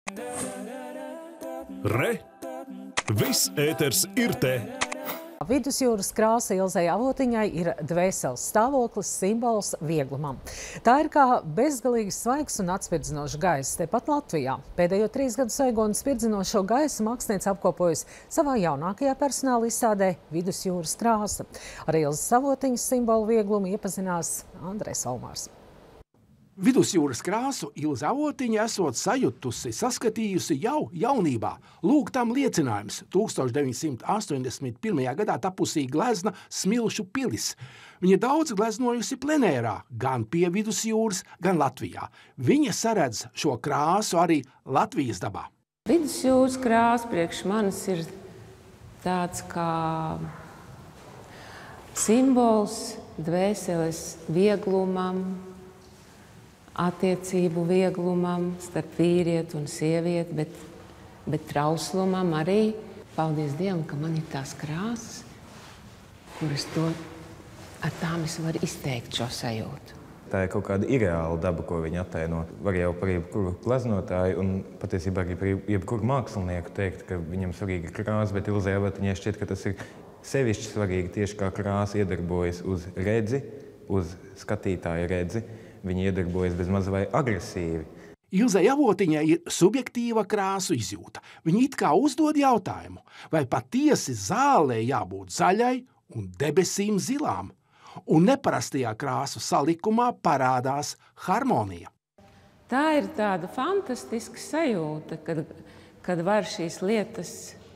Re! Viss ēters ir te! Vidusjūras krāsa Ilzei Avotiņai ir dvēseles stāvoklis, simbols vieglumam. Tā ir kā bezgalīgi svaigs un atspirdzinošs gaiss tepat Latvijā. Pēdējo 3 gadu svaigo un spirdzinošo gaisu māksliniece apkopojusi savā jaunākajā personāla izstādē Vidusjūras krāsa. Ar Ilzes Avotiņas simbolu vieglumu iepazinās Andrejs Valmārs. Vidusjūras krāsu Ilze Avotiņa esot sajutusi, saskatījusi jau jaunībā. Lūk tam liecinājums 1981. gadā tapusī glezna Smilšu pilis. Viņa daudz gleznojusi plenērā, gan pie vidusjūras, gan Latvijā. Viņa saredz šo krāsu arī Latvijas dabā. Vidusjūras krāsa priekš manis ir tāds kā simbols dvēseles vieglumam, attiecību vieglumam starp vīrieti un sievieti, bet trauslumam arī. Paldies Dievam, ka man ir tās krāsas, kuras ar tām es varu izteikt šo sajūtu. Tā ir kaut kāda ideāla daba, ko viņi attaino. Var jau par jebkuru gleznotāju un patiesībā arī par jebkuru mākslinieku teikt, ka viņam svarīga krāsa, bet Ilzei Avotiņai šķiet, ka tas ir sevišķi svarīgi tieši kā krāsa iedarbojas uz redzi, uz skatītāja redzi. Viņi iedarbojas bezmaz vai agresīvi. Ilzei Avotiņai ir subjektīva krāsu izjūta. Viņa it kā uzdod jautājumu, vai patiesi zālē jābūt zaļai un debesīm zilām. Un neparastajā krāsu salikumā parādās harmonija. Tā ir tāda fantastiska sajūta, kad var šīs lietas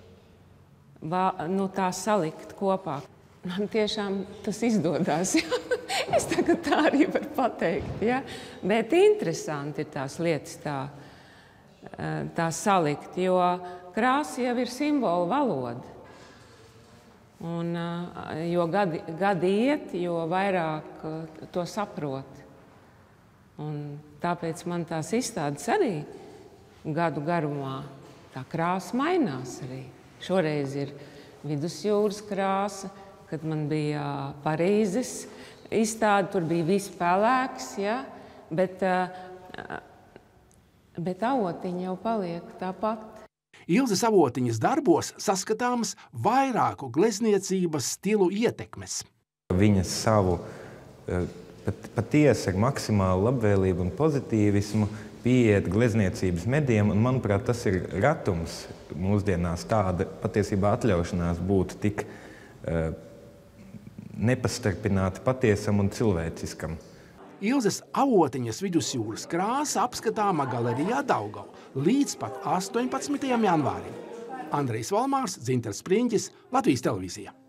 tā salikt kopā. Man tiešām tas izdodas. Es tagad tā arī varu pateikt. Ja? Bet interesanti ir tās lietas tā salikt, jo krāsa jau ir simbolu valoda. Un, jo gadi iet, jo vairāk to saprot. Un tāpēc man tās izstādes arī gadu garumā tā krāsa mainās arī. Šoreiz ir vidusjūras krāsa, kad man bija Parīzes izstāde, tur bija viss pelēks, ja? bet Avotiņa jau paliek tāpat. Ilzes Avotiņas darbos saskatāmas vairāku glezniecības stilu ietekmes. Viņa savu patiesi ar maksimālu labvēlību un pozitīvismu pieiet glezniecības medijiem, un manuprāt, tas ir retums mūsdienās, kāda patiesībā atļaušanās būtu tik nepastarpināti patiesam un cilvēciskam. Ilzes Avotiņas vidusjūras krāsa apskatāma galerijā Daugava līdz pat 18. janvārim. Andrejs Valmārs, Dzintars Spriņķis, Latvijas televīzija.